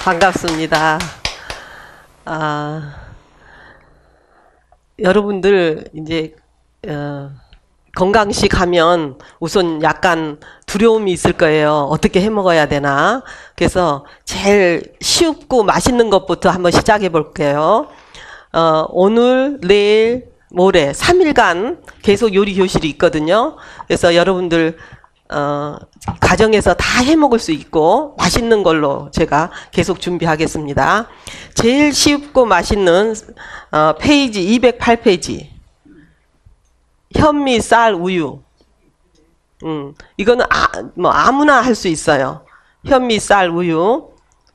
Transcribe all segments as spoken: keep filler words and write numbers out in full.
반갑습니다. 아, 여러분들 이제 어, 건강식 하면 우선 약간 두려움이 있을 거예요. 어떻게 해 먹어야 되나. 그래서 제일 쉽고 맛있는 것부터 한번 시작해 볼게요. 어, 오늘, 내일, 모레 삼 일간 계속 요리 교실이 있거든요. 그래서 여러분들 어, 가정에서 다 해 먹을 수 있고 맛있는 걸로 제가 계속 준비하겠습니다. 제일 쉽고 맛있는 어, 페이지 이백팔 페이지 현미, 쌀, 우유. 음, 이거는 아, 뭐 아무나 할 수 있어요. 현미, 쌀, 우유.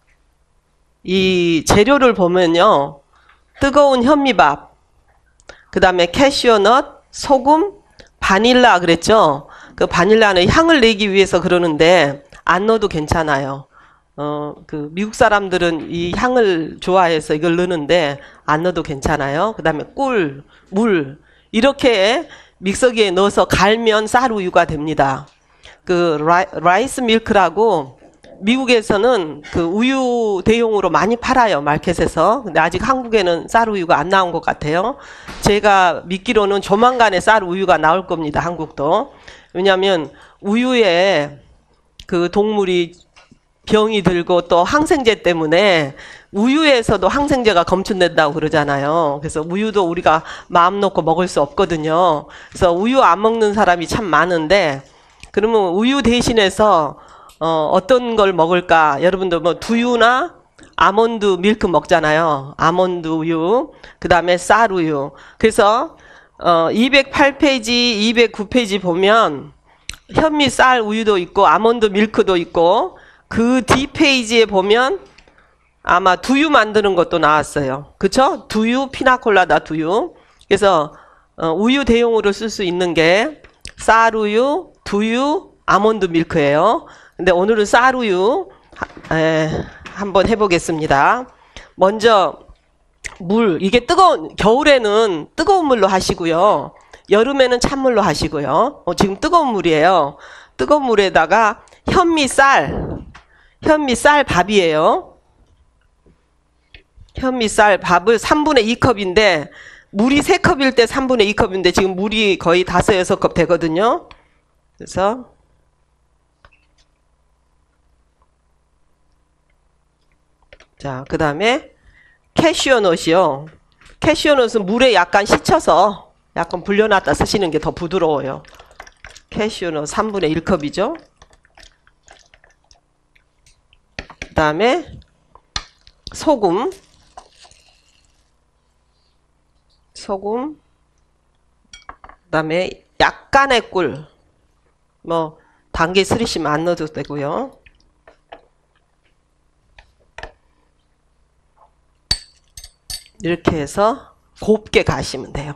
이 재료를 보면요. 뜨거운 현미밥, 그 다음에 캐슈넛, 소금, 바닐라 그랬죠. 그 바닐라는 향을 내기 위해서 그러는데 안 넣어도 괜찮아요. 어, 그 미국 사람들은 이 향을 좋아해서 이걸 넣는데 안 넣어도 괜찮아요. 그 다음에 꿀, 물 이렇게 믹서기에 넣어서 갈면 쌀우유가 됩니다. 그 라이, 라이스 밀크라고 미국에서는 그 우유 대용으로 많이 팔아요. 마켓에서. 근데 아직 한국에는 쌀우유가 안 나온 것 같아요. 제가 믿기로는 조만간에 쌀우유가 나올 겁니다. 한국도. 왜냐하면 우유에 그 동물이 병이 들고 또 항생제 때문에 우유에서도 항생제가 검출된다고 그러잖아요. 그래서 우유도 우리가 마음 놓고 먹을 수 없거든요. 그래서 우유 안 먹는 사람이 참 많은데 그러면 우유 대신해서 어, 어떤 걸 먹을까? 여러분들 뭐 두유나 아몬드 밀크 먹잖아요. 아몬드 우유, 그 다음에 쌀 우유. 그래서 어, 이백팔 페이지, 이백구 페이지 보면 현미 쌀 우유도 있고 아몬드 밀크도 있고 그 뒤 페이지에 보면 아마 두유 만드는 것도 나왔어요. 그쵸? 두유, 피나콜라다 두유. 그래서 어, 우유 대용으로 쓸 수 있는 게 쌀우유, 두유, 아몬드 밀크예요. 근데 오늘은 쌀우유 에, 한번 해보겠습니다. 먼저 물, 이게 뜨거운 겨울에는 뜨거운 물로 하시고요. 여름에는 찬물로 하시고요. 어, 지금 뜨거운 물이에요. 뜨거운 물에다가 현미 쌀, 현미 쌀 밥이에요. 현미 쌀 밥을 삼분의 이 컵인데 물이 세 컵일 때 삼분의 이 컵인데 지금 물이 거의 다섯, 여섯 컵 되거든요. 그래서 자, 그 다음에 캐슈넛이요. 캐슈넛은 물에 약간 씻혀서 약간 불려놨다 쓰시는 게 더 부드러워요. 캐슈넛 삼분의 일 컵이죠. 그 다음에 소금 소금 그 다음에 약간의 꿀 뭐 단계 쓰리시면 안 넣어도 되고요. 이렇게 해서 곱게 가시면 돼요.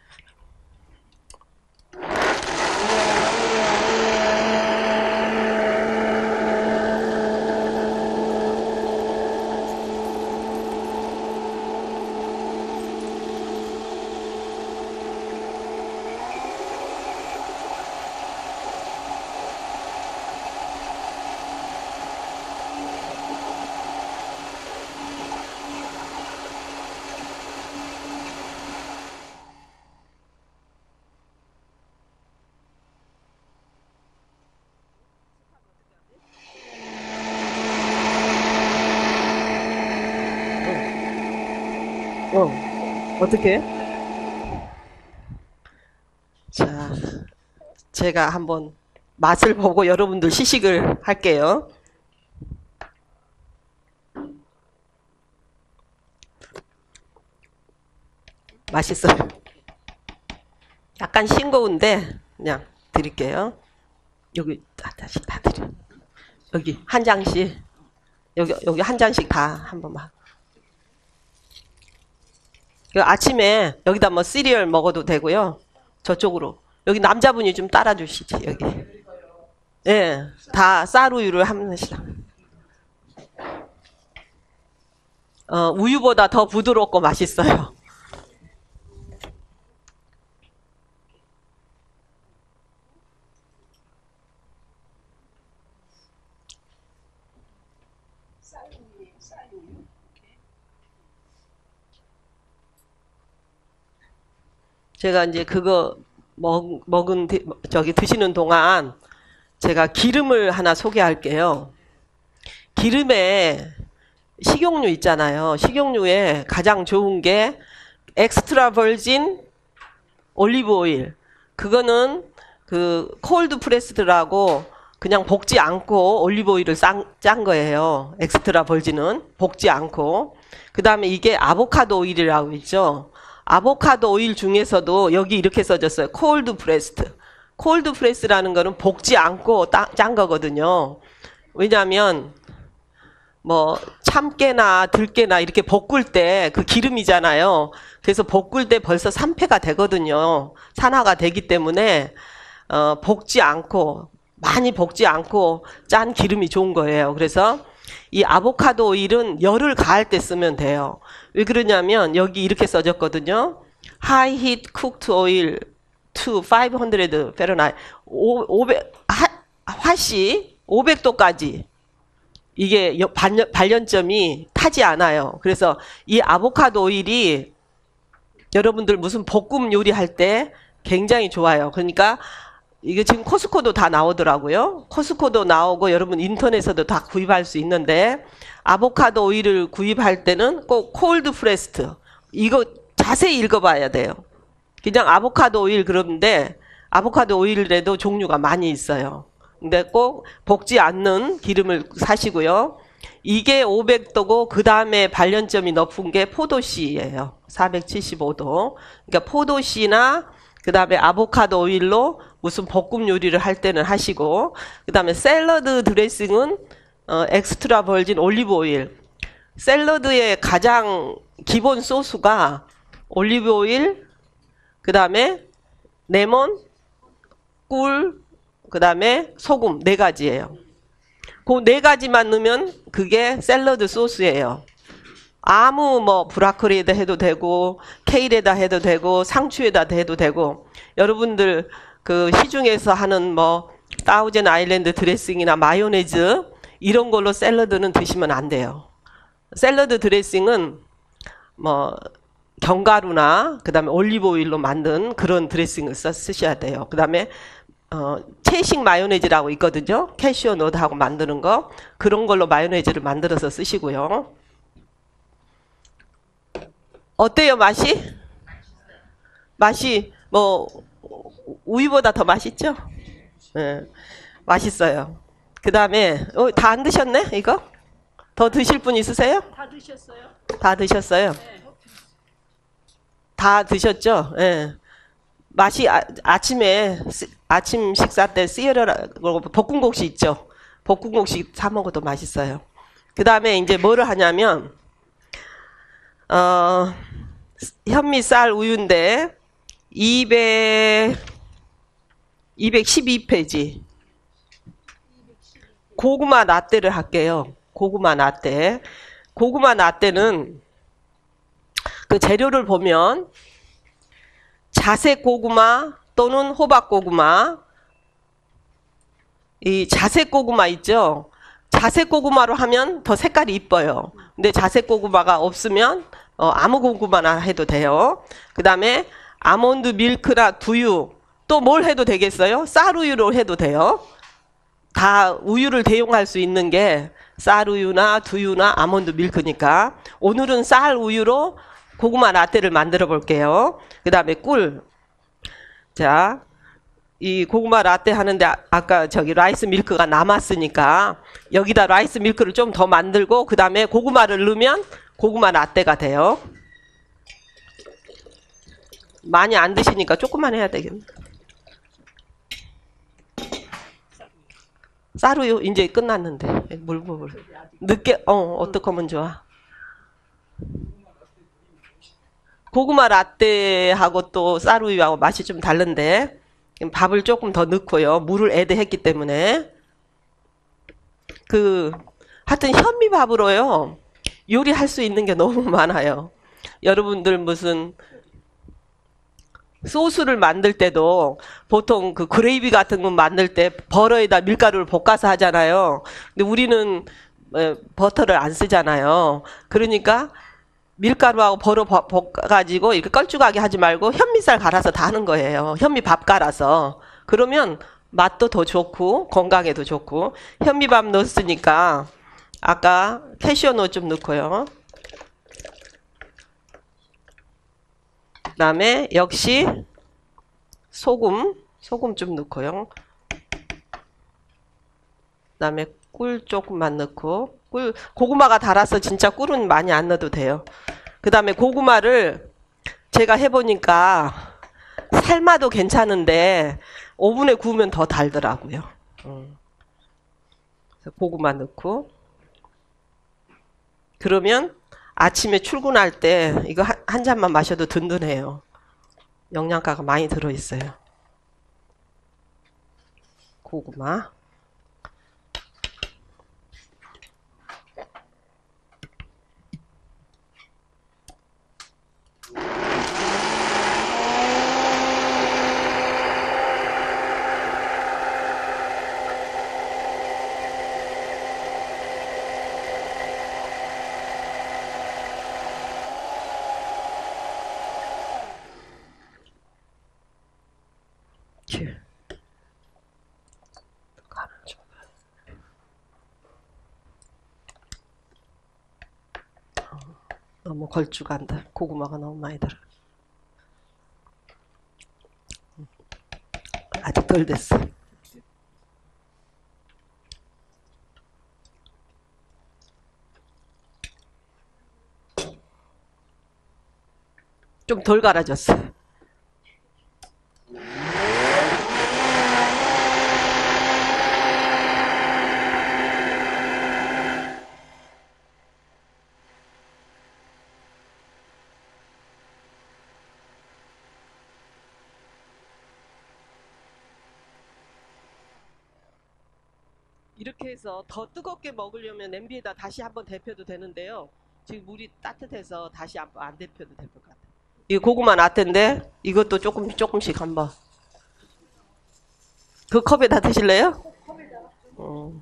어, 어떻게? 자, 제가 한번 맛을 보고 여러분들 시식을 할게요. 맛있어요. 약간 싱거운데 그냥 드릴게요. 여기 다, 다시 다 드려. 여기 한 장씩 여기 여기 한 장씩 다 한 번만. 아침에 여기다 뭐 시리얼 먹어도 되고요. 저쪽으로 여기 남자분이 좀 따라 주시지 여기. 예, 다 쌀우유를 하면서 어, 우유보다 더 부드럽고 맛있어요. 제가 이제 그거 먹, 먹은, 저기 드시는 동안 제가 기름을 하나 소개할게요. 기름에 식용유 있잖아요. 식용유에 가장 좋은 게 엑스트라 버진 올리브 오일. 그거는 그 콜드 프레스드라고 그냥 볶지 않고 올리브 오일을 짠, 짠 거예요. 엑스트라 버진은 볶지 않고. 그 다음에 이게 아보카도 오일이라고 있죠. 아보카도 오일 중에서도 여기 이렇게 써졌어요. 콜드 프레스드. 콜드 프레스라는 거는 볶지 않고 따, 짠 거거든요. 왜냐하면 뭐 참깨나 들깨나 이렇게 볶을 때 그 기름이잖아요. 그래서 볶을 때 벌써 산패가 되거든요. 산화가 되기 때문에 어, 볶지 않고 많이 볶지 않고 짠 기름이 좋은 거예요. 그래서 이 아보카도 오일은 열을 가할 때 쓰면 돼요. 왜 그러냐면 여기 이렇게 써졌거든요. High heat cooked oil to 오백 Fahrenheit. 오백 하, 화씨 오백 도까지 이게 발연, 발연점이 타지 않아요. 그래서 이 아보카도 오일이 여러분들 무슨 볶음 요리할 때 굉장히 좋아요. 그러니까 이게 지금 코스코도 다 나오더라고요. 코스코도 나오고 여러분 인터넷에서도 다 구입할 수 있는데 아보카도 오일을 구입할 때는 꼭 콜드 프레스트 이거 자세히 읽어봐야 돼요. 그냥 아보카도 오일 그런데 아보카도 오일에도 종류가 많이 있어요. 근데 꼭 볶지 않는 기름을 사시고요. 이게 오백 도고 그 다음에 발연점이 높은 게 포도씨예요. 사백칠십오 도. 그러니까 포도씨나 그 다음에 아보카도 오일로 무슨 볶음 요리를 할 때는 하시고 그 다음에 샐러드 드레싱은 어, 엑스트라 버진 올리브 오일. 샐러드의 가장 기본 소스가 올리브 오일, 그 다음에 레몬, 꿀, 그 다음에 소금 네 가지예요. 그 네 가지만 넣으면 그게 샐러드 소스예요. 아무 뭐 브라콜리에다 해도 되고 케일에다 해도 되고 상추에다 해도 되고 여러분들 그 시중에서 하는 뭐 사우젠 아일랜드 드레싱이나 마요네즈 이런 걸로 샐러드는 드시면 안 돼요. 샐러드 드레싱은 뭐 견과류나 그 다음에 올리브 오일로 만든 그런 드레싱을 써 쓰셔야 돼요. 그 다음에 어, 채식 마요네즈라고 있거든요. 캐시오넛하고 만드는 거 그런 걸로 마요네즈를 만들어서 쓰시고요. 어때요 맛이? 맛이 뭐 우유보다 더 맛있죠? 네, 맛있어요. 그 다음에 어, 다 안 드셨네 이거? 더 드실 분 있으세요? 다 드셨어요? 다 드셨어요? 네. 다 드셨죠? 예. 맛이 아, 아침에 아침 식사 때 시에라고 볶음국수 있죠. 볶음국수 사 먹어도 맛있어요. 그 다음에 이제 뭐를 하냐면 어, 현미쌀 우유인데 이백 이백십이 페이지 고구마 라떼를 할게요. 고구마 라떼. 고구마 라떼는 그 재료를 보면 자색 고구마 또는 호박 고구마 이 자색 고구마 있죠. 자색 고구마로 하면 더 색깔이 이뻐요. 근데 자색 고구마가 없으면 어, 아무 고구마나 해도 돼요. 그 다음에 아몬드 밀크나 두유 또 뭘 해도 되겠어요? 쌀우유로 해도 돼요. 다 우유를 대용할 수 있는 게 쌀우유나 두유나 아몬드 밀크니까 오늘은 쌀우유로 고구마 라떼를 만들어 볼게요. 그 다음에 꿀. 자, 이 고구마 라떼 하는데 아, 아까 저기 라이스 밀크가 남았으니까 여기다 라이스 밀크를 좀 더 만들고 그 다음에 고구마를 넣으면 고구마 라떼가 돼요. 많이 안 드시니까 조금만 해야 되겠네. 쌀우유 이제 끝났는데 물 부을 늦게 어 어떻게 하면 좋아? 고구마 라떼하고 또 쌀우유하고 맛이 좀 다른데 밥을 조금 더 넣고요. 물을 애드했기 때문에 그 하여튼 현미밥으로요. 요리할 수 있는 게 너무 많아요. 여러분들 무슨 소스를 만들 때도 보통 그 그레이비 같은 거 만들 때 버터에다 밀가루를 볶아서 하잖아요. 근데 우리는 버터를 안 쓰잖아요. 그러니까 밀가루하고 버러 볶아가지고 이렇게 껄쭉하게 하지 말고 현미쌀 갈아서 다 하는 거예요. 현미밥 갈아서. 그러면 맛도 더 좋고 건강에도 좋고. 현미밥 넣었으니까 아까 캐시오넛 좀 넣고요. 그 다음에 역시 소금, 소금 좀 넣고요. 그 다음에 꿀 조금만 넣고, 꿀, 고구마가 달아서 진짜 꿀은 많이 안 넣어도 돼요. 그 다음에 고구마를 제가 해보니까 삶아도 괜찮은데 오븐에 구우면 더 달더라고요. 음. 고구마 넣고. 그러면 아침에 출근할 때 이거 한, 한 잔만 마셔도 든든해요. 영양가가 많이 들어있어요. 고구마. 너무 걸쭉한다. 고구마가 너무 많이 들어. 아직 덜 됐어. 좀 덜 갈아졌어. 이렇게 해서 더 뜨겁게 먹으려면 냄비에다 다시 한번 데펴도 되는데요. 지금 물이 따뜻해서 다시 안, 안 데펴도 될 것 같아요. 이 고구마 라떼인데 이것도 조금 조금씩 한번. 그 컵에다 드실래요? 어.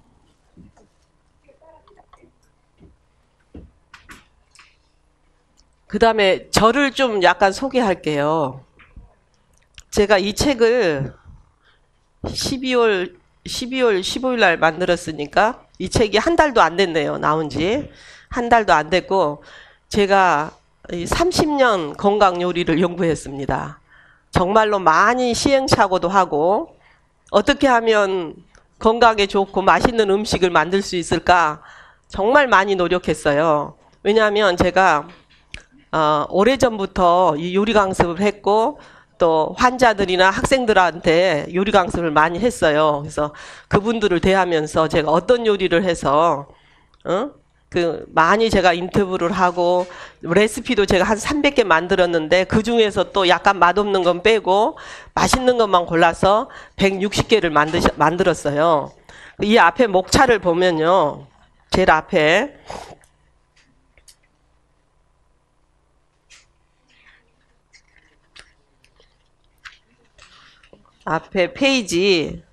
그 다음에 저를 좀 약간 소개할게요. 제가 이 책을 십이월 십이월 십오일 날 만들었으니까 이 책이 한 달도 안 됐네요. 나온 지. 한 달도 안 됐고 제가 삼십 년 건강 요리를 연구했습니다. 정말로 많이 시행착오도 하고 어떻게 하면 건강에 좋고 맛있는 음식을 만들 수 있을까 정말 많이 노력했어요. 왜냐하면 제가 어, 오래전부터 이 요리 강습을 했고 또 환자들이나 학생들한테 요리 강습을 많이 했어요. 그래서 그분들을 대하면서 제가 어떤 요리를 해서 어? 그 많이 제가 인터뷰를 하고 레시피도 제가 한 삼백 개 만들었는데 그 중에서 또 약간 맛없는 건 빼고 맛있는 것만 골라서 백육십 개를 만드, 만들었어요. 이 앞에 목차를 보면요. 제일 앞에 앞에 페이지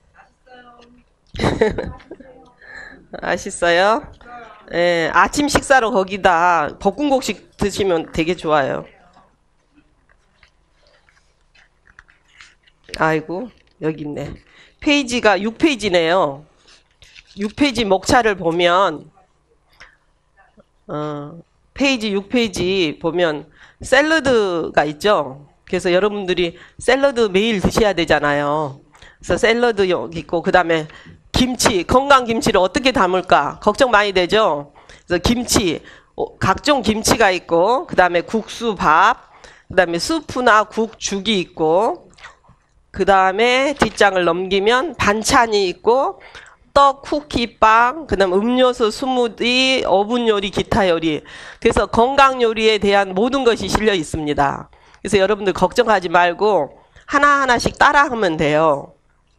맛있어요? 예, 아침 식사로 거기다 볶음국식 드시면 되게 좋아요. 아이고 여기 있네. 페이지가 육 페이지네요. 육 페이지 목차를 보면 어, 페이지 육 페이지 보면 샐러드가 있죠. 그래서 여러분들이 샐러드 매일 드셔야 되잖아요. 그래서 샐러드 여기 있고 그 다음에 김치, 건강 김치를 어떻게 담을까 걱정 많이 되죠. 그래서 김치, 각종 김치가 있고 그 다음에 국수, 밥, 그 다음에 수프나 국, 죽이 있고 그 다음에 뒷장을 넘기면 반찬이 있고 떡, 쿠키, 빵, 그 다음 음료수, 스무디, 어분 요리, 기타 요리. 그래서 건강 요리에 대한 모든 것이 실려 있습니다. 그래서 여러분들 걱정하지 말고 하나하나씩 따라하면 돼요.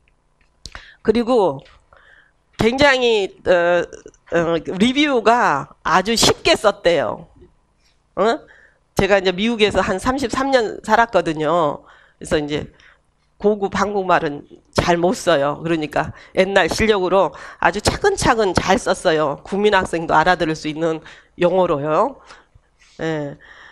그리고 굉장히 어, 어, 리뷰가 아주 쉽게 썼대요. 어? 제가 이제 미국에서 한 삼십삼 년 살았거든요. 그래서 이제 고급 한국말은 잘 못 써요. 그러니까 옛날 실력으로 아주 차근차근 잘 썼어요. 국민학생도 알아들을 수 있는 용어로요. 예.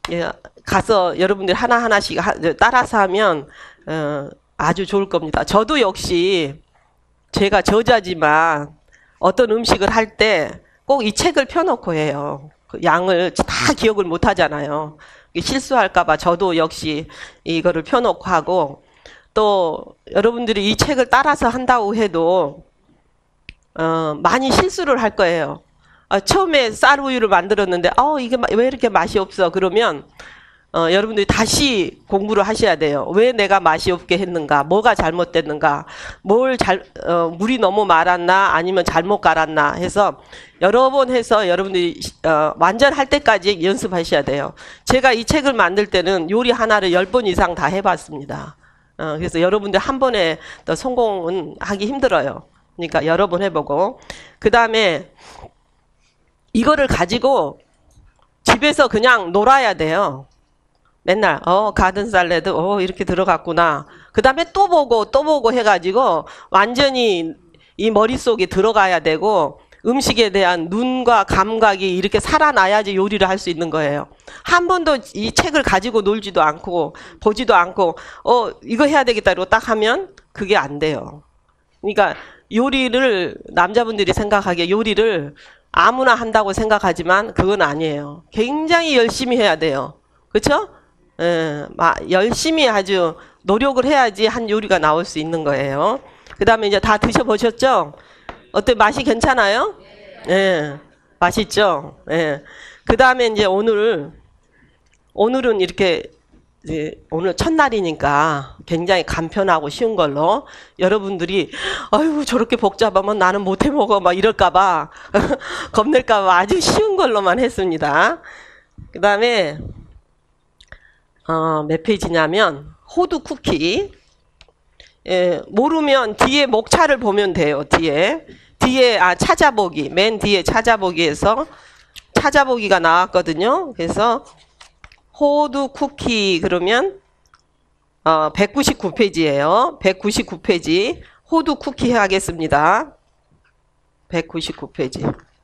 예, 가서 여러분들 하나하나씩 하, 따라서 하면 어, 아주 좋을 겁니다. 저도 역시 제가 저자지만 어떤 음식을 할 때 꼭 이 책을 펴놓고 해요. 그 양을 다 기억을 못 하잖아요. 실수할까봐 저도 역시 이거를 펴놓고 하고, 또 여러분들이 이 책을 따라서 한다고 해도 어, 많이 실수를 할 거예요. 아, 처음에 쌀우유를 만들었는데 어, 이게 왜 이렇게 맛이 없어? 그러면 어, 여러분들이 다시 공부를 하셔야 돼요. 왜 내가 맛이 없게 했는가? 뭐가 잘못됐는가? 뭘 잘, 어, 물이 너무 말았나? 아니면 잘못 갈았나? 해서 여러 번 해서 여러분들이 어, 완전 할 때까지 연습하셔야 돼요. 제가 이 책을 만들 때는 요리 하나를 열 번 이상 다 해봤습니다. 어, 그래서 여러분들 한 번에 더 성공은 하기 힘들어요. 그러니까 여러 번 해보고, 그 다음에 이거를 가지고 집에서 그냥 놀아야 돼요. 맨날 어 가든 샐러드 어 이렇게 들어갔구나. 그 다음에 또 보고 또 보고 해가지고 완전히 이 머릿속에 들어가야 되고, 음식에 대한 눈과 감각이 이렇게 살아나야지 요리를 할 수 있는 거예요. 한 번도 이 책을 가지고 놀지도 않고 보지도 않고 어 이거 해야 되겠다 이러고 딱 하면 그게 안 돼요. 그러니까 요리를, 남자분들이 생각하기에 요리를 아무나 한다고 생각하지만 그건 아니에요. 굉장히 열심히 해야 돼요. 그렇죠? 예, 열심히 아주 노력을 해야지 한 요리가 나올 수 있는 거예요. 그 다음에 이제 다 드셔보셨죠? 어때? 맛이 괜찮아요? 예, 맛있죠? 예. 그 다음에 이제 오늘, 오늘은 이렇게, 이제 오늘 첫날이니까 굉장히 간편하고 쉬운 걸로, 여러분들이 아유 저렇게 복잡하면 나는 못해 먹어 막 이럴까봐 겁낼까봐 아주 쉬운 걸로만 했습니다. 그 다음에 어, 몇 페이지냐면 호두 쿠키. 예, 모르면 뒤에 목차를 보면 돼요. 뒤에 뒤에 아 찾아보기, 맨 뒤에 찾아보기에서 찾아보기가 나왔거든요. 그래서 호두 쿠키 그러면 어, 백구십구 페이지예요. 백구십구 페이지 호두 쿠키 하겠습니다. 백구십구 페이지.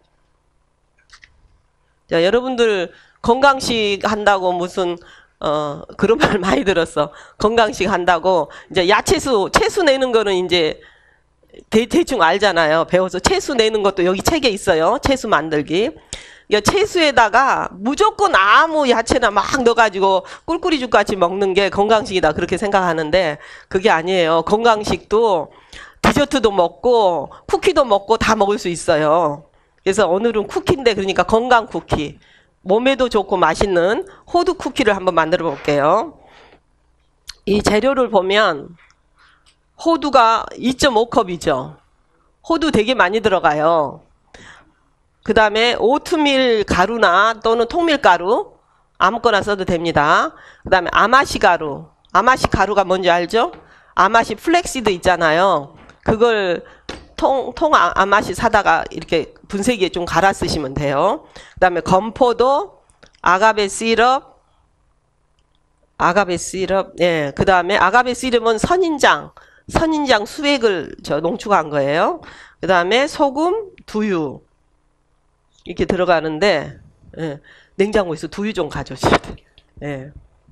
자, 여러분들 건강식 한다고 무슨 어 그런 말 많이 들었어. 건강식 한다고 이제 야채수 채수 내는 거는 이제 대, 대충 알잖아요. 배워서 채수 내는 것도 여기 책에 있어요. 채수 만들기. 채수에다가 무조건 아무 야채나 막 넣어가지고 꿀꿀이죽 같이 먹는 게 건강식이다 그렇게 생각하는데 그게 아니에요. 건강식도 디저트도 먹고 쿠키도 먹고 다 먹을 수 있어요. 그래서 오늘은 쿠키인데 그러니까 건강 쿠키, 몸에도 좋고 맛있는 호두 쿠키를 한번 만들어 볼게요. 이 재료를 보면 호두가 이 점 오 컵이죠. 호두 되게 많이 들어가요. 그 다음에 오트밀 가루나 또는 통밀 가루 아무거나 써도 됩니다. 그 다음에 아마시 가루. 아마시 가루가 뭔지 알죠? 아마시 플렉시드 있잖아요. 그걸 통, 통 아마시 사다가 이렇게 분쇄기에 좀 갈아 쓰시면 돼요. 그 다음에 건포도, 아가베 시럽, 아가베 시럽, 예. 그 다음에 아가베 시럽은 선인장, 선인장 수액을 저 농축한 거예요. 그 다음에 소금, 두유. 이렇게 들어가는데, 예. 냉장고에서 두유 좀 가져오시면 돼요. 예.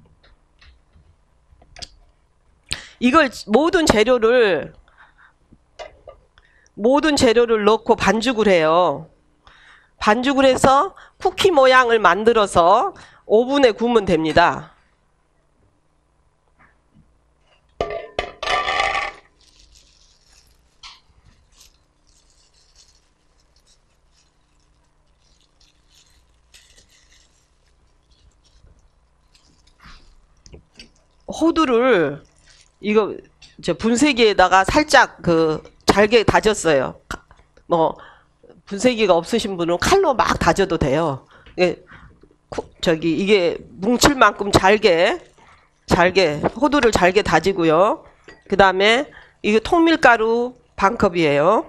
이걸 모든 재료를 모든 재료를 넣고 반죽을 해요. 반죽을 해서 쿠키 모양을 만들어서 오븐에 구우면 됩니다. 호두를 이거 저 분쇄기에다가 살짝 그 잘게 다졌어요. 뭐 분쇄기가 없으신 분은 칼로 막 다져도 돼요. 이게 저기 이게 뭉칠 만큼 잘게 잘게 호두를 잘게 다지고요. 그 다음에 이게 통밀가루 반 컵이에요.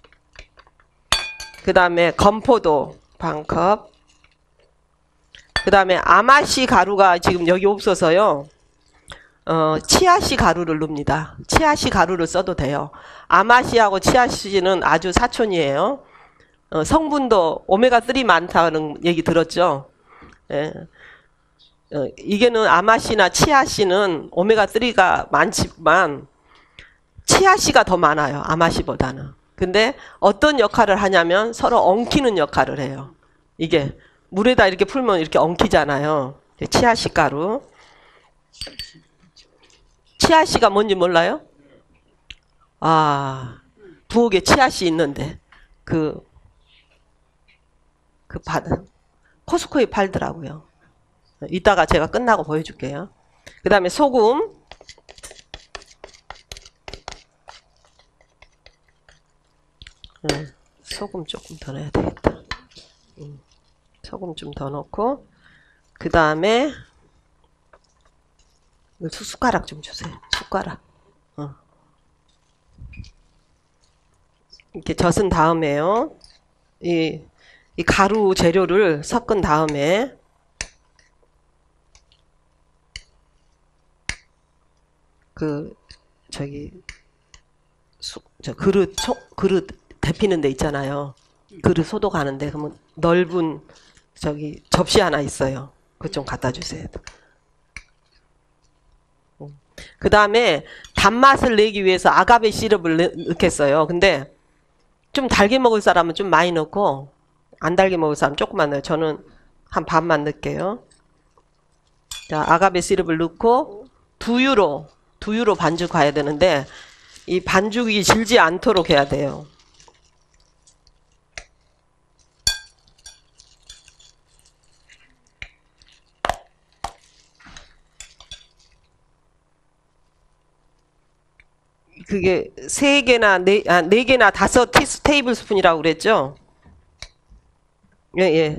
그 다음에 건포도 반 컵. 그 다음에 아마시 가루가 지금 여기 없어서요. 어, 치아씨 가루를 넣습니다. 치아씨 가루를 써도 돼요. 아마시하고 치아씨는 아주 사촌이에요. 어, 성분도 오메가 쓰리 많다는 얘기 들었죠? 예. 어, 이게는 아마씨나 치아씨는 오메가삼가 많지만 치아씨가 더 많아요. 아마씨보다는. 근데 어떤 역할을 하냐면 서로 엉키는 역할을 해요. 이게 물에다 이렇게 풀면 이렇게 엉키잖아요. 치아씨 가루. 치아씨가 뭔지 몰라요? 아, 부엌에 치아씨 있는데 그, 그 받, 코스코에 팔더라고요. 이따가 제가 끝나고 보여줄게요. 그 다음에 소금. 네, 소금 조금 더 넣어야 되겠다. 음, 소금 좀 더 넣고, 그 다음에 숟가락 좀 주세요. 숟가락. 어. 이렇게 젖은 다음에요. 이, 이 가루 재료를 섞은 다음에 그 저기 수, 저 그릇 초, 그릇 데피는 데 있잖아요. 그릇 소독하는데 그러면 넓은 저기 접시 하나 있어요. 그거 좀 갖다 주세요. 그 다음에 단맛을 내기 위해서 아가베 시럽을 넣겠어요. 근데 좀 달게 먹을 사람은 좀 많이 넣고 안 달게 먹을 사람은 조금만 넣어요. 저는 한 반만 넣을게요. 자, 아가베 시럽을 넣고 두유로 두유로 반죽 가야 되는데 이 반죽이 질지 않도록 해야 돼요. 그게 세 개나 네, 아, 네 개나 다섯 티 테이블 스푼이라고 그랬죠? 예, 예.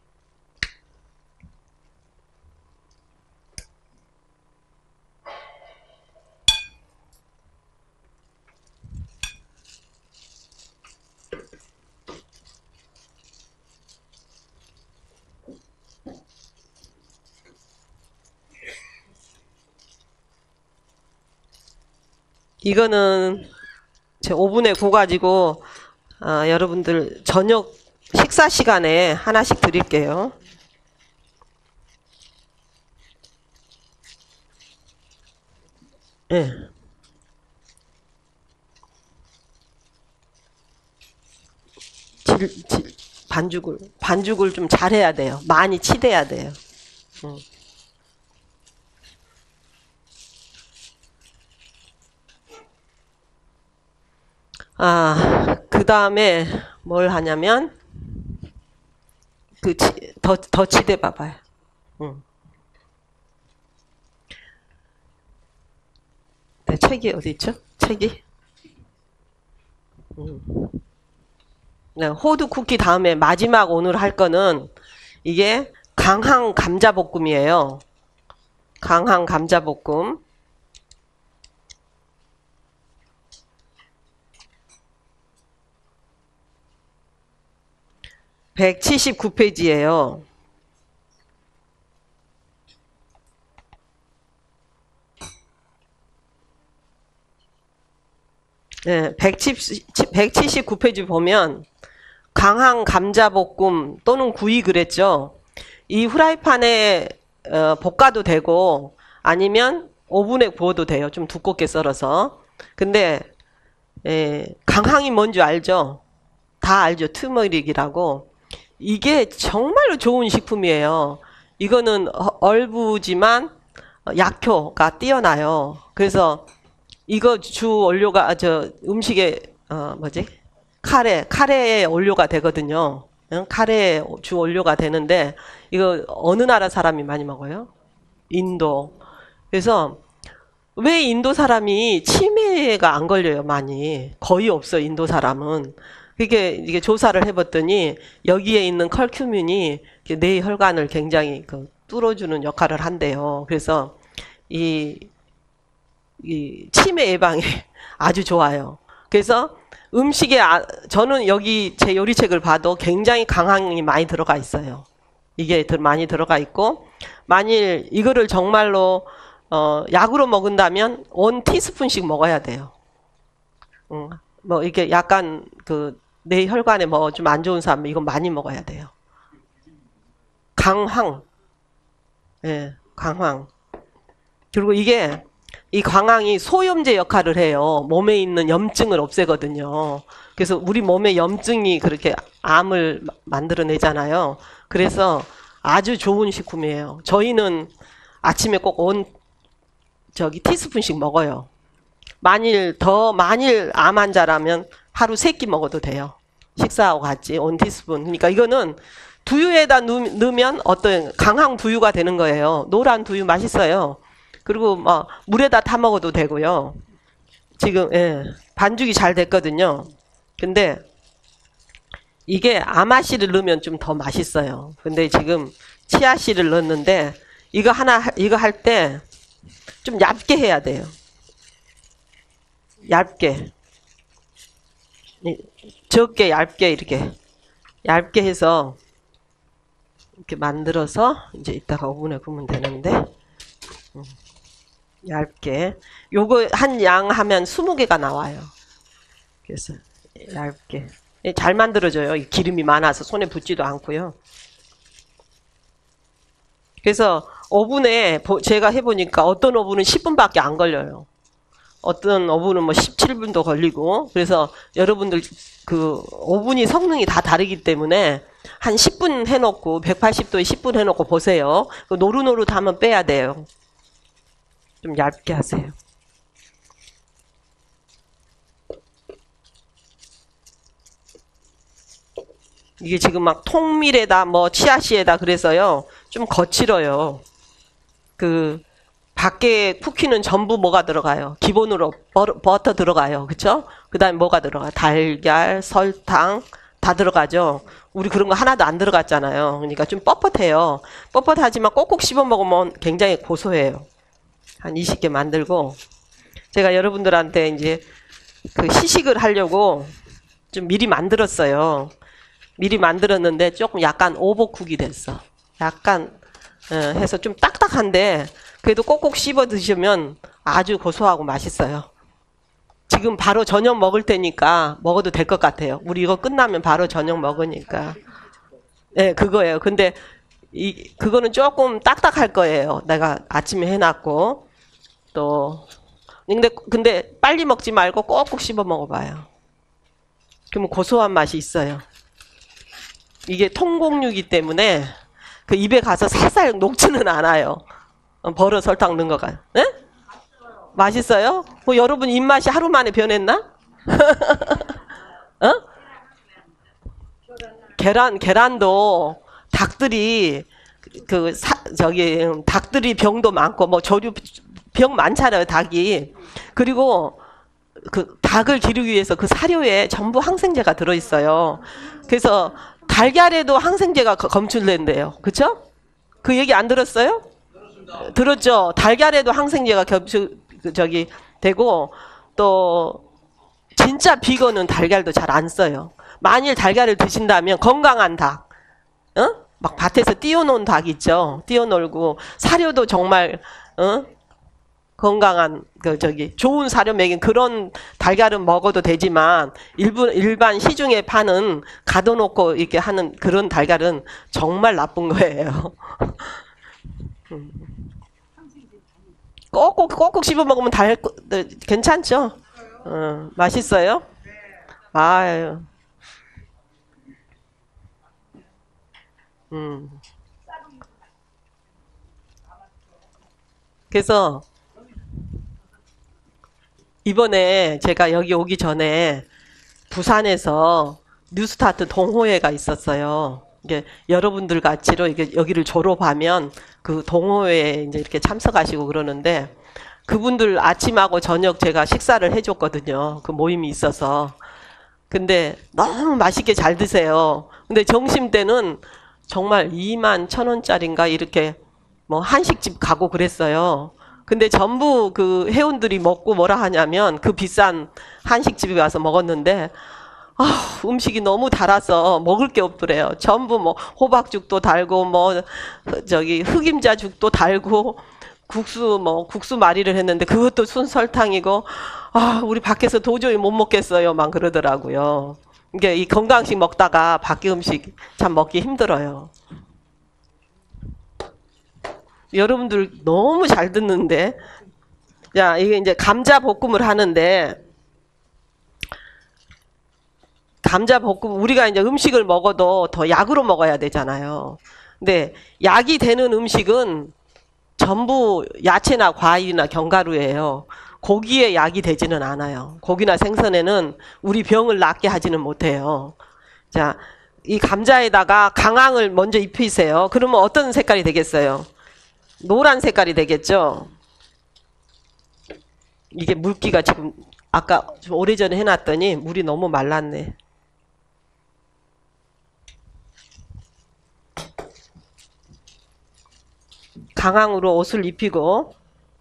이거는 제 오븐에 구워가지고 아, 여러분들 저녁 식사 시간에 하나씩 드릴게요. 예. 질, 질, 반죽을 반죽을 좀 잘해야 돼요. 많이 치대야 돼요. 음. 아, 그 다음에 뭘 하냐면 그 더 더 치대 봐봐요. 음. 네, 책이 어디 있죠? 책이. 음. 네, 호두 쿠키 다음에 마지막 오늘 할 거는 이게 강황 감자볶음이에요. 강황 감자볶음. 백칠십구 페이지예요. 네, 백칠십구 페이지 보면 강황 감자볶음 또는 구이 그랬죠. 이 후라이팬에 어, 볶아도 되고 아니면 오븐에 구워도 돼요. 좀 두껍게 썰어서. 근데 예, 강황이 뭔지 알죠? 다 알죠. 트머릭이라고. 이게 정말로 좋은 식품이에요. 이거는 얼부지만 약효가 뛰어나요. 그래서 이거 주 원료가 저 음식에 어 뭐지? 카레, 카레의 원료가 되거든요. 응? 카레의 주 원료가 되는데 이거 어느 나라 사람이 많이 먹어요? 인도. 그래서 왜 인도 사람이 치매가 안 걸려요, 많이. 거의 없어, 인도 사람은. 그게, 이게 조사를 해봤더니, 여기에 있는 컬큐민이 뇌 혈관을 굉장히 그 뚫어주는 역할을 한대요. 그래서, 이, 이 치매 예방에 아주 좋아요. 그래서 음식에, 아, 저는 여기 제 요리책을 봐도 굉장히 강황이 많이 들어가 있어요. 이게 많이 들어가 있고, 만일 이거를 정말로 어, 약으로 먹은다면 원 티스푼씩 먹어야 돼요. 음, 뭐 이게 약간 그 뇌 혈관에 뭐 좀 안 좋은 사람 이건 많이 먹어야 돼요. 강황. 예, 광황. 그리고 이게 이 광황이 소염제 역할을 해요. 몸에 있는 염증을 없애거든요. 그래서 우리 몸에 염증이 그렇게 암을 만들어내잖아요. 그래서 아주 좋은 식품이에요. 저희는 아침에 꼭 온 저기 티스푼씩 먹어요. 만일 더 만일 암 환자라면 하루 세 끼 먹어도 돼요. 식사하고 같이 온 티스푼. 그러니까 이거는 두유에다 넣으면 어떤 강황 두유가 되는 거예요. 노란 두유 맛있어요. 그리고 뭐 물에다 타 먹어도 되고요. 지금 예, 반죽이 잘 됐거든요. 근데 이게 아마씨를 넣으면 좀 더 맛있어요. 근데 지금 치아씨를 넣었는데 이거 하나 이거 할 때 좀 얇게 해야 돼요. 얇게. 적게 얇게 이렇게 얇게 해서 이렇게 만들어서 이제 이따가 오븐에 구우면 되는데 음, 얇게 요거 한 양 하면 스무 개가 나와요. 그래서 얇게 잘 만들어져요. 기름이 많아서 손에 붙지도 않고요. 그래서 오븐에 제가 해보니까 어떤 오븐은 십 분밖에 안 걸려요. 어떤 오븐은 뭐 십칠 분도 걸리고. 그래서 여러분들 그 오븐이 성능이 다 다르기 때문에 한 십 분 해놓고 백팔십 도에 십 분 해놓고 보세요. 노릇노릇하면 빼야 돼요. 좀 얇게 하세요. 이게 지금 막 통밀에다 뭐 치아씨에다 그래서요 좀 거칠어요. 그 밖에 쿠키는 전부 뭐가 들어가요? 기본으로 버, 버터 들어가요. 그쵸? 그 다음에 뭐가 들어가요? 달걀, 설탕 다 들어가죠. 우리 그런 거 하나도 안 들어갔잖아요. 그러니까 좀 뻣뻣해요. 뻣뻣하지만 꼭꼭 씹어 먹으면 굉장히 고소해요. 한 이십 개 만들고 제가 여러분들한테 이제 그 시식을 하려고 좀 미리 만들었어요. 미리 만들었는데 조금 약간 오버쿡이 됐어. 약간 어, 해서 좀 딱딱한데 그래도 꼭꼭 씹어 드시면 아주 고소하고 맛있어요. 지금 바로 저녁 먹을 테니까 먹어도 될 것 같아요. 우리 이거 끝나면 바로 저녁 먹으니까. 네, 그거예요. 근데 이 그거는 조금 딱딱할 거예요. 내가 아침에 해놨고 또 근데 근데 빨리 먹지 말고 꼭꼭 씹어 먹어봐요. 그러면 고소한 맛이 있어요. 이게 통곡류이기 때문에 그 입에 가서 살살 녹지는 않아요. 버섯 설탕 넣은 거가. 네? 맛있어요? 뭐 여러분 입맛이 하루 만에 변했나? 어? 계란 계란도 닭들이 그 사, 저기 닭들이 병도 많고 뭐 조류 병 많잖아요 닭이. 그리고 그 닭을 기르기 위해서 그 사료에 전부 항생제가 들어 있어요. 그래서 달걀에도 항생제가 검출된대요. 그쵸? 그 얘기 안 들었어요? 들었습니다. 들었죠? 달걀에도 항생제가 겹쳐, 저기, 되고, 또, 진짜 비건은 달걀도 잘 안 써요. 만일 달걀을 드신다면 건강한 닭, 어? 막 밭에서 띄워놓은 닭 있죠? 띄워놓고, 사료도 정말, 어? 건강한 그 저기 좋은 사료 먹인 그런 달걀은 먹어도 되지만 일부 일반 시중에 파는 가둬놓고 이렇게 하는 그런 달걀은 정말 나쁜 거예요. 꼭꼭 꼭꼭 씹어 먹으면 달 괜찮죠? 어, 맛있어요? 아유. 음. 그래서 이번에 제가 여기 오기 전에 부산에서 뉴스타트 동호회가 있었어요. 이게 여러분들 같이로 이게 여기를 졸업하면 그 동호회에 이제 이렇게 참석하시고 그러는데 그분들 아침하고 저녁 제가 식사를 해줬거든요. 그 모임이 있어서. 근데 너무 맛있게 잘 드세요. 근데 점심 때는 정말 이만 천 원짜리인가 이렇게 뭐 한식집 가고 그랬어요. 근데 전부 그 회원들이 먹고 뭐라 하냐면 그 비싼 한식집에 와서 먹었는데 아, 음식이 너무 달아서 먹을 게 없더래요. 전부 뭐 호박죽도 달고 뭐 저기 흑임자죽도 달고 국수 뭐 국수 말이를 했는데 그것도 순설탕이고 아, 우리 밖에서 도저히 못 먹겠어요. 막 그러더라고요. 이게 이 건강식 먹다가 밖에 음식 참 먹기 힘들어요. 여러분들 너무 잘 듣는데. 자, 이게 이제 감자 볶음을 하는데, 감자 볶음, 우리가 이제 음식을 먹어도 더 약으로 먹어야 되잖아요. 근데 약이 되는 음식은 전부 야채나 과일이나 견과류예요. 고기에 약이 되지는 않아요. 고기나 생선에는 우리 병을 낫게 하지는 못해요. 자, 이 감자에다가 강황을 먼저 입히세요. 그러면 어떤 색깔이 되겠어요? 노란 색깔이 되겠죠? 이게 물기가 지금 아까 좀 오래전에 해놨더니 물이 너무 말랐네. 강황으로 옷을 입히고,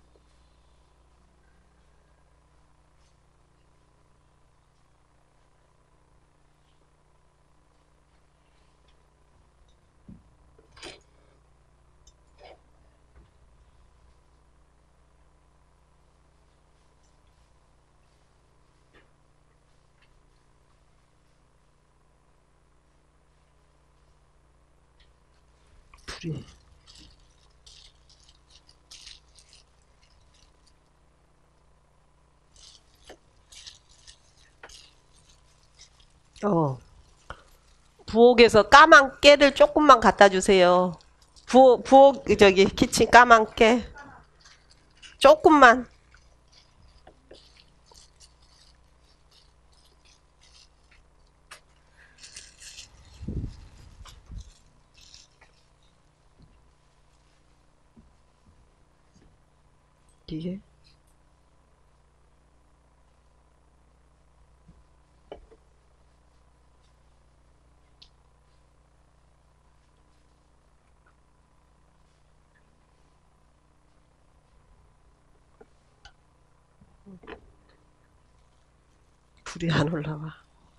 불이 어 부엌에서 까만 깨를 조금만 갖다 주세요. 부엌 부엌 저기 키친 까만 깨 조금만. 이게 불이 안 올라와.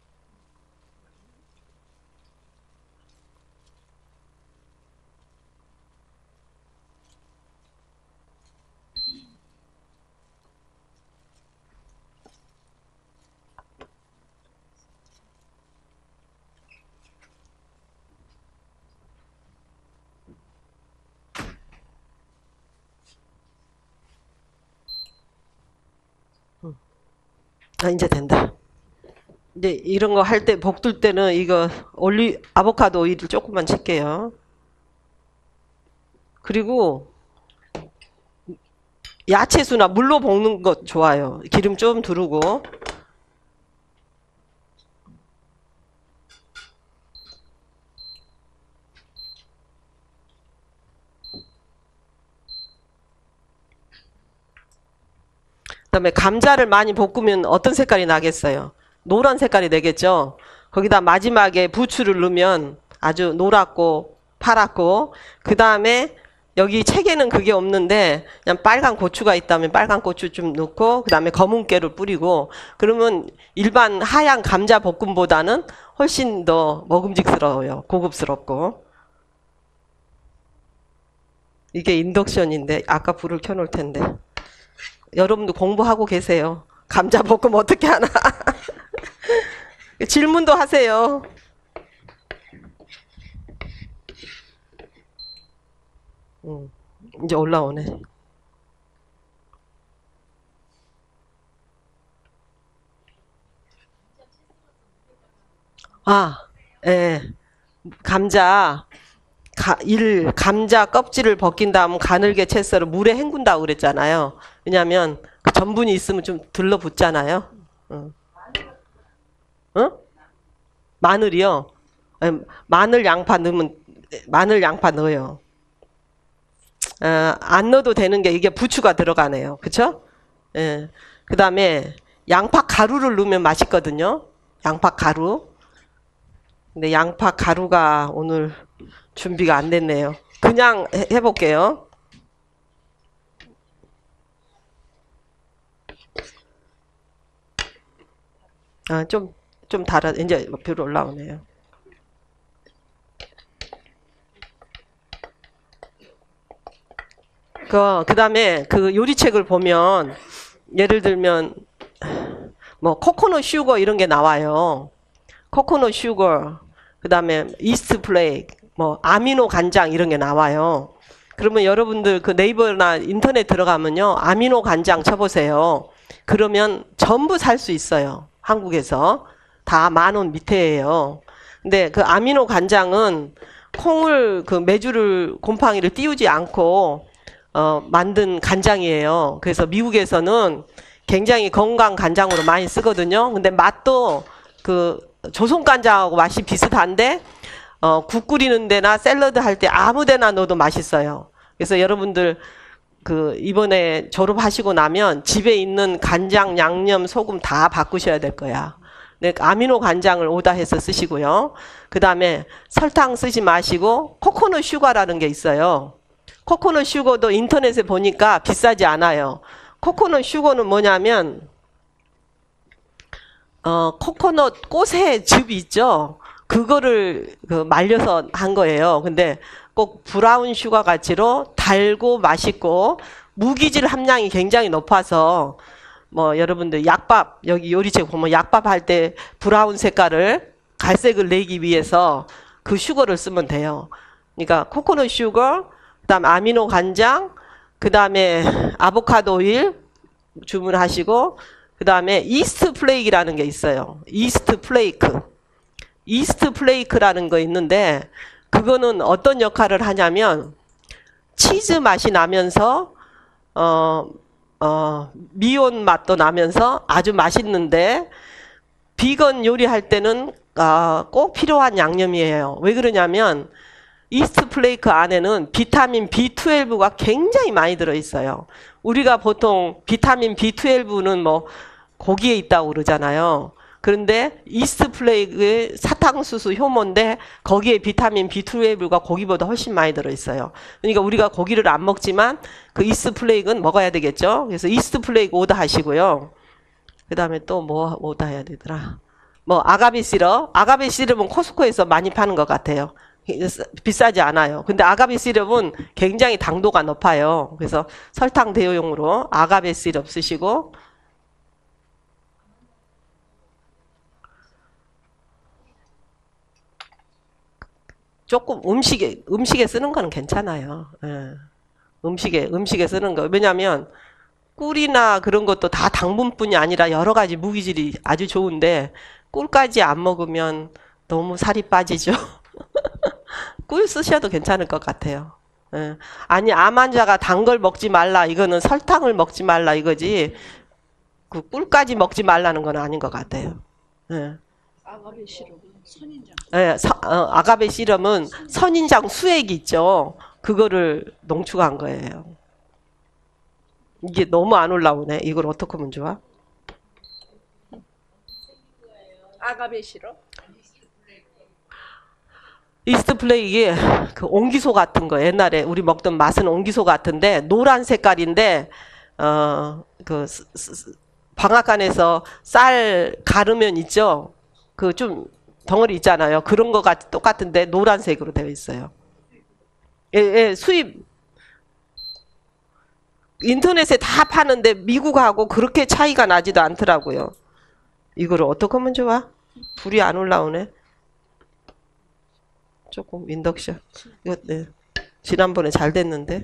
아, 이제 된다. 이제 이런 거 할 때, 볶을 때는 이거 올리, 아보카도 오일을 조금만 칠게요. 그리고 야채수나 물로 볶는 거 좋아요. 기름 좀 두르고. 그다음에 감자를 많이 볶으면 어떤 색깔이 나겠어요? 노란 색깔이 되겠죠? 거기다 마지막에 부추를 넣으면 아주 노랗고 파랗고, 그 다음에 여기 책에는 그게 없는데 그냥 빨간 고추가 있다면 빨간 고추 좀 넣고, 그 다음에 검은 깨를 뿌리고, 그러면 일반 하얀 감자 볶음보다는 훨씬 더 먹음직스러워요. 고급스럽고. 이게 인덕션인데 아까 불을 켜놓을 텐데. 여러분도 공부하고 계세요. 감자 볶음 어떻게 하나. 질문도 하세요. 음, 이제 올라오네. 아, 예. 감자, 가, 일, 감자 껍질을 벗긴 다음 가늘게 채 썰어 물에 헹군다고 그랬잖아요. 왜냐면 그 전분이 있으면 좀 들러붙잖아요. 응. 응? 마늘이요? 예, 마늘, 양파 넣으면, 마늘, 양파 넣어요. 어, 안 넣어도 되는 게 이게 부추가 들어가네요. 그쵸? 예. 그 다음에 양파 가루를 넣으면 맛있거든요. 양파 가루. 근데 양파 가루가 오늘 준비가 안 됐네요. 그냥 해, 해볼게요. 아, 좀, 좀 달아, 이제 뷰로 올라오네요. 그, 그 다음에 그 요리책을 보면, 예를 들면, 뭐, 코코넛 슈거 이런 게 나와요. 코코넛 슈거, 그 다음에 이스트 플레이크, 뭐, 아미노 간장 이런 게 나와요. 그러면 여러분들 그 네이버나 인터넷 들어가면요. 아미노 간장 쳐보세요. 그러면 전부 살 수 있어요. 한국에서. 다 만 원 밑에예요. 근데 그 아미노 간장은 콩을 그 메주를 곰팡이를 띄우지 않고 어, 만든 간장이에요. 그래서 미국에서는 굉장히 건강 간장으로 많이 쓰거든요. 근데 맛도 그 조선 간장하고 맛이 비슷한데 어, 국 끓이는 데나 샐러드 할 때 아무 데나 넣어도 맛있어요. 그래서 여러분들 그 이번에 졸업하시고 나면 집에 있는 간장, 양념, 소금 다 바꾸셔야 될 거야. 네, 아미노 간장을 오다해서 쓰시고요. 그 다음에 설탕 쓰지 마시고 코코넛 슈가라는 게 있어요. 코코넛 슈거도 인터넷에 보니까 비싸지 않아요. 코코넛 슈거는 뭐냐면 어, 코코넛 꽃의 즙 있죠. 그거를 그 말려서 한 거예요. 근데 꼭 브라운 슈가 가치로 달고 맛있고 무기질 함량이 굉장히 높아서 뭐 여러분들 약밥 여기 요리책 보면 약밥 할 때 브라운 색깔을 갈색을 내기 위해서 그 슈거를 쓰면 돼요. 그러니까 코코넛 슈거, 그다음 아미노 간장, 그다음에 아보카도 오일 주문하시고 그다음에 이스트 플레이크라는 게 있어요. 이스트 플레이크. 이스트 플레이크라는 거 있는데 그거는 어떤 역할을 하냐면 치즈 맛이 나면서 어, 어, 미온 맛도 나면서 아주 맛있는데 비건 요리할 때는 어, 꼭 필요한 양념이에요. 왜 그러냐면 이스트 플레이크 안에는 비타민 비 십이가 굉장히 많이 들어있어요. 우리가 보통 비타민 비 십이는 뭐 고기에 있다고 그러잖아요. 그런데 이스트 플레이크의 사탕수수 효모인데 거기에 비타민 비 십이가 고기보다 훨씬 많이 들어있어요. 그러니까 우리가 고기를 안 먹지만 그 이스트 플레이크는 먹어야 되겠죠. 그래서 이스트 플레이크 오더 하시고요. 그 다음에 또 뭐 오더 해야 되더라. 뭐 아가베 시럽. 아가베 시럽은 코스코에서 많이 파는 것 같아요. 비싸지 않아요. 근데 아가베 시럽은 굉장히 당도가 높아요. 그래서 설탕 대용으로 아가베 시럽 쓰시고 조금 음식에 음식에 쓰는 거는 괜찮아요. 예. 음식에 음식에 쓰는 거. 왜냐하면 꿀이나 그런 것도 다 당분뿐이 아니라 여러 가지 무기질이 아주 좋은데 꿀까지 안 먹으면 너무 살이 빠지죠. 꿀 쓰셔도 괜찮을 것 같아요. 예. 아니 암 환자가 단 걸 먹지 말라 이거는 설탕을 먹지 말라 이거지 그 꿀까지 먹지 말라는 건 아닌 것 같아요. 예. 아가베 시럽은 선인장. 예, 서, 어, 아가베 시럽은 선인장 수액 있죠. 그거를 농축한 거예요. 이게 너무 안 올라오네. 이걸 어떻게 하면 좋아? 아가베 시럽? 이스트 플레이기 그 옹기소 같은 거 옛날에 우리 먹던 맛은 옹기소 같은데 노란 색깔인데 어그 방앗간에서 쌀 가르면 있죠. 그 좀 덩어리 있잖아요. 그런 거 같이 똑같은데 노란색으로 되어 있어요. 예, 예, 수입 인터넷에 다 파는데 미국하고 그렇게 차이가 나지도 않더라고요. 이거를 어떻게 하면 좋아? 불이 안 올라오네. 조금 인덕션. 이거 네. 지난번에 잘 됐는데.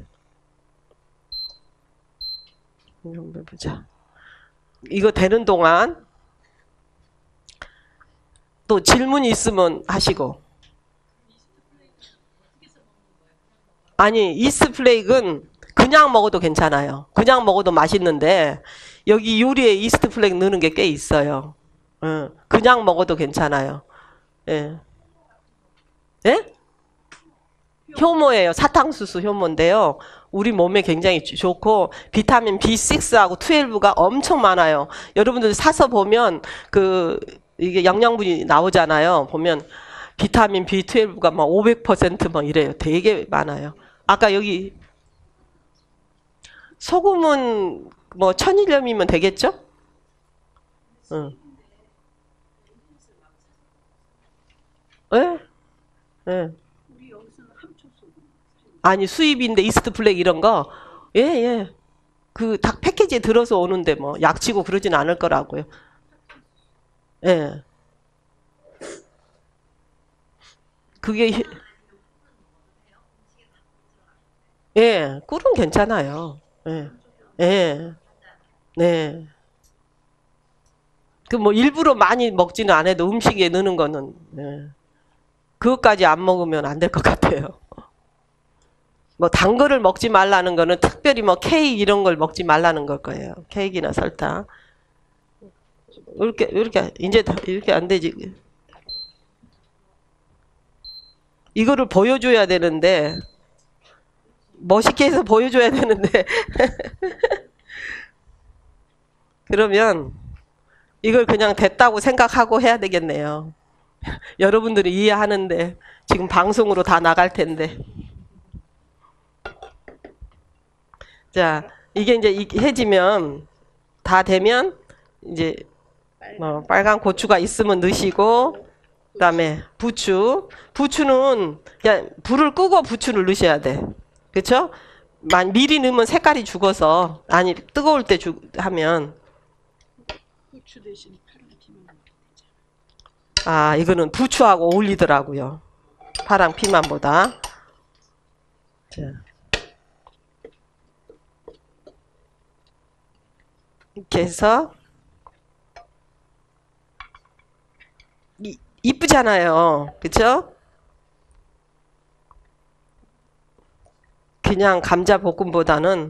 한번 보자. 이거 되는 동안 또 질문이 있으면 하시고. 아니 이스트 플레이크는 그냥 먹어도 괜찮아요. 그냥 먹어도 맛있는데 여기 요리에 이스트 플레이크 넣는 게 꽤 있어요. 응. 그냥 먹어도 괜찮아요. 예. 예? 효모예요. 사탕수수 효모인데요. 우리 몸에 굉장히 좋고 비타민 비 식스하고 십이가 엄청 많아요. 여러분들 사서 보면 그 이게 영양분이 나오잖아요. 보면 비타민 비 십이가 막 오백 퍼센트 막 이래요. 되게 많아요. 아까 여기 소금은 뭐 천일염이면 되겠죠? 응. 예? 예. 우리 여기서는 함초 소금. 아니 수입인데 이스트 플렉 이런 거? 예, 예. 그 닭 패키지에 들어서 오는데 뭐 약치고 그러진 않을 거라고요. 예. 그게 예, 꿀은 괜찮아요. 예, 예, 네. 그 뭐 일부러 많이 먹지는 않아도 음식에 넣는 거는, 예. 그것까지 안 먹으면 안 될 것 같아요. 뭐 단 거를 먹지 말라는 거는 특별히 뭐 케이크 이런 걸 먹지 말라는 걸 거예요. 케이크나 설탕. 이렇게 이렇게 이제 다- 이렇게 안 되지. 이거를 보여줘야 되는데 멋있게 해서 보여줘야 되는데 그러면 이걸 그냥 됐다고 생각하고 해야 되겠네요. 여러분들이 이해하는데 지금 방송으로 다 나갈 텐데. 자, 이게 이제 이- 해지면 다 되면 이제 뭐 빨간 고추가 있으면 넣으시고 그다음에 부추. 부추는 그냥 불을 끄고 부추를 넣으셔야 돼. 그렇죠? 만 미리 넣으면 색깔이 죽어서 아니 뜨거울 때 주, 하면 고추 대신 파란 피망 먹어야 되잖아. 아 이거는 부추하고 어울리더라고요. 파랑 피망보다. 자. 이렇게 해서 이, 이쁘잖아요. 그쵸? 그냥 감자 볶음보다는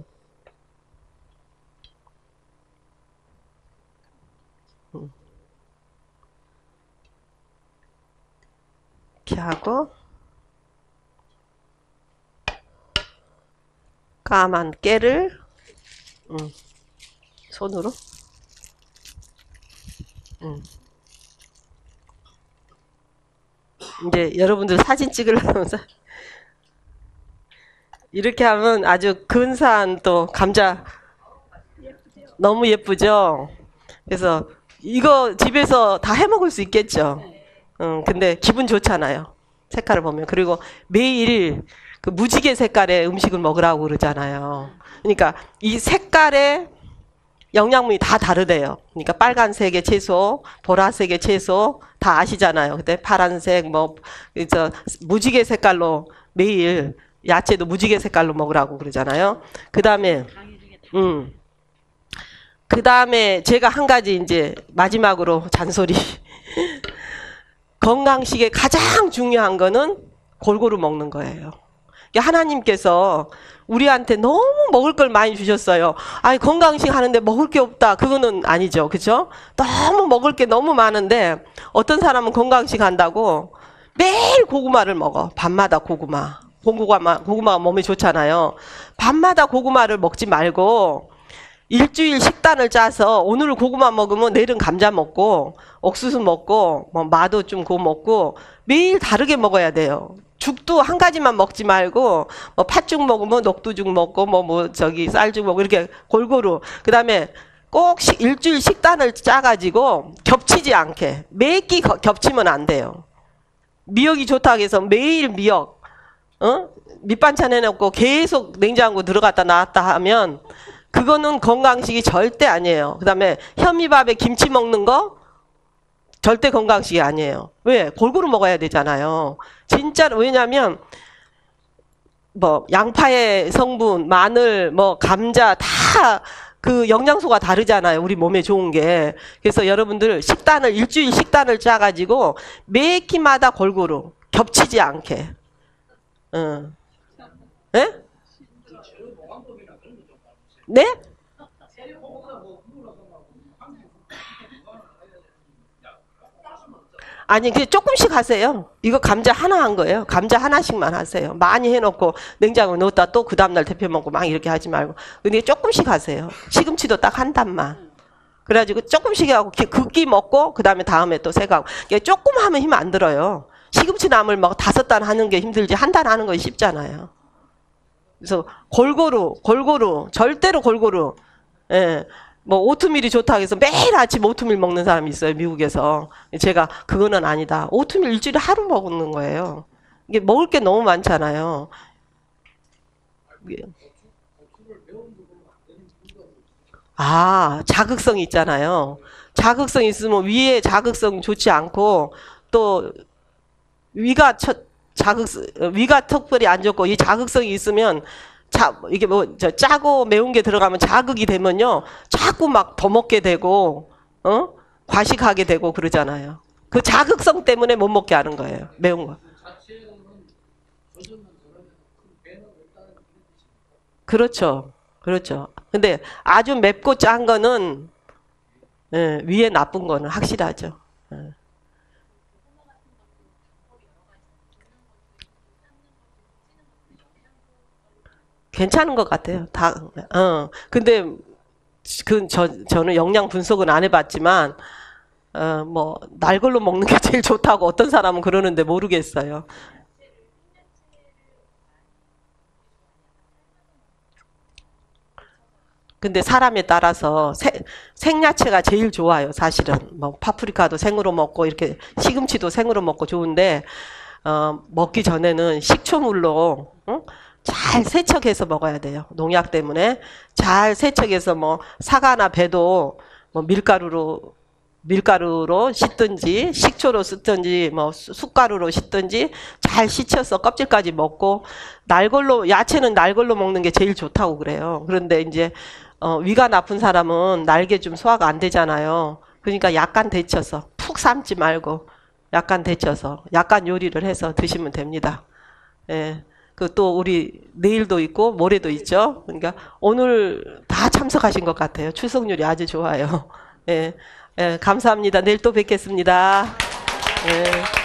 음, 이렇게 하고 까만 깨를 음, 손으로 음. 이제 여러분들 사진 찍으려면 이렇게 하면 아주 근사한 또 감자 너무 예쁘죠? 그래서 이거 집에서 다 해먹을 수 있겠죠? 음, 근데 기분 좋잖아요. 색깔을 보면. 그리고 매일 그 무지개 색깔의 음식을 먹으라고 그러잖아요. 그러니까 이 색깔의 영양분이 다 다르대요. 그러니까 빨간색의 채소, 보라색의 채소 다 아시잖아요. 근데 파란색 뭐 저 무지개 색깔로 매일 야채도 무지개 색깔로 먹으라고 그러잖아요. 그다음에 음. 그다음에 제가 한 가지 이제 마지막으로 잔소리. 건강식의 가장 중요한 거는 골고루 먹는 거예요. 하나님께서 우리한테 너무 먹을 걸 많이 주셨어요. 아니 건강식 하는데 먹을 게 없다. 그거는 아니죠. 그죠? 너무 먹을 게 너무 많은데 어떤 사람은 건강식 한다고 매일 고구마를 먹어. 밤마다 고구마. 고구마, 고구마가 몸에 좋잖아요. 밤마다 고구마를 먹지 말고 일주일 식단을 짜서 오늘 고구마 먹으면 내일은 감자 먹고 옥수수 먹고 뭐 마도 좀 구워 먹고 매일 다르게 먹어야 돼요. 죽도 한 가지만 먹지 말고 뭐 팥죽 먹으면 녹두죽 먹고 뭐 뭐 저기 쌀죽 먹고 이렇게 골고루. 그다음에 꼭 시, 일주일 식단을 짜가지고 겹치지 않게 매끼 거- 겹치면 안 돼요. 미역이 좋다고 해서 매일 미역 어? 밑반찬 해놓고 계속 냉장고 들어갔다 나왔다 하면 그거는 건강식이 절대 아니에요. 그 다음에 현미밥에 김치 먹는 거 절대 건강식이 아니에요. 왜? 골고루 먹어야 되잖아요. 진짜로. 왜냐면 뭐 양파의 성분, 마늘, 뭐 감자 다 그 영양소가 다르잖아요. 우리 몸에 좋은 게. 그래서 여러분들 식단을 일주일 식단을 짜가지고 매 끼마다 골고루 겹치지 않게. 응. 네? 네? 아니, 그냥 조금씩 하세요. 이거 감자 하나 한 거예요. 감자 하나씩만 하세요. 많이 해놓고 냉장고에 넣었다 또 그 다음날 데펴 먹고 막 이렇게 하지 말고. 근데 조금씩 하세요. 시금치도 딱 한 단만. 그래가지고 조금씩 하고 긋기 먹고 그 다음에 다음에 또 새가고. 조금 하면 힘 안 들어요. 시금치 나물 막 다섯 단 하는 게 힘들지 한 단 하는 거 쉽잖아요. 그래서 골고루 골고루 절대로 골고루. 예. 뭐 오트밀이 좋다고 해서 매일 아침 오트밀 먹는 사람이 있어요. 미국에서. 제가 그거는 아니다. 오트밀 일주일에 하루 먹는 거예요. 이게 먹을 게 너무 많잖아요. 아, 자극성이 있잖아요. 자극성 있으면 위에 자극성 좋지 않고 또 위가 첫 자극 위가 특별히 안 좋고 이 자극성이 있으면 자, 이게 뭐, 저, 짜고 매운 게 들어가면 자극이 되면요. 자꾸 막 더 먹게 되고, 어? 과식하게 되고 그러잖아요. 그 자극성 때문에 못 먹게 하는 거예요. 매운 거. 그렇죠. 그렇죠. 근데 아주 맵고 짠 거는, 예, 위에 나쁜 거는 확실하죠. 예. 괜찮은 것 같아요. 다, 어. 근데, 그, 저, 저는 영양 분석은 안 해봤지만, 어, 뭐, 날 걸로 먹는 게 제일 좋다고 어떤 사람은 그러는데 모르겠어요. 근데 사람에 따라서 생, 생야채가 제일 좋아요, 사실은. 뭐, 파프리카도 생으로 먹고, 이렇게 시금치도 생으로 먹고 좋은데, 어, 먹기 전에는 식초물로, 응? 잘 세척해서 먹어야 돼요. 농약 때문에. 잘 세척해서 뭐, 사과나 배도 뭐 밀가루로, 밀가루로 씻든지, 식초로 씻든지, 뭐, 수- 숟가루로 씻든지, 잘 씻혀서 껍질까지 먹고, 날걸로, 야채는 날걸로 먹는 게 제일 좋다고 그래요. 그런데 이제, 어, 위가 나쁜 사람은 날개 좀 소화가 안 되잖아요. 그러니까 약간 데쳐서, 푹 삶지 말고, 약간 데쳐서, 약간 요리를 해서 드시면 됩니다. 예. 그 또 우리 내일도 있고 모레도 있죠. 그러니까 오늘 다 참석하신 것 같아요. 출석률이 아주 좋아요. 예. 예, 감사합니다. 내일 또 뵙겠습니다. 예.